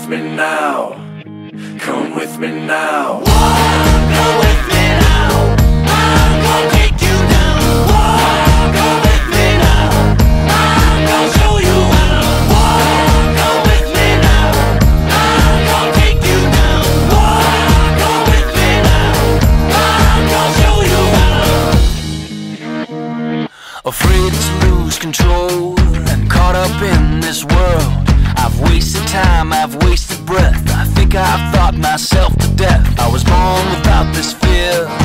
with me now. Come with me now. Come with me now. I'm gonna take you down. Come with me now. I'm gonna show you how. Come with me now. I'm gonna take you down. Come with me now. I'm gonna show you how. Afraid to lose control and caught up in this world. I've wasted time, I've wasted breath. I think I've thought myself to death. I was born without this fear.